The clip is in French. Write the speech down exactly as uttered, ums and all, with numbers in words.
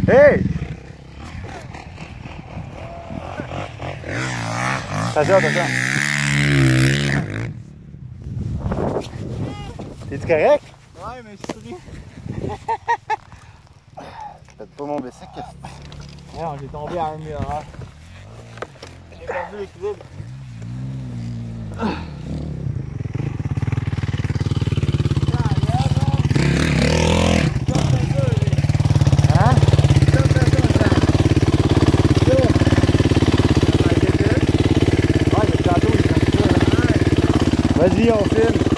Hey! Attention, attention. T'es-tu correct? Ouais, mais je suis pris. Faites pas mon bicycle. Non, j'ai tombé à un mur. Hein. J'ai perdu l'équilibre. Vas-y, on filme.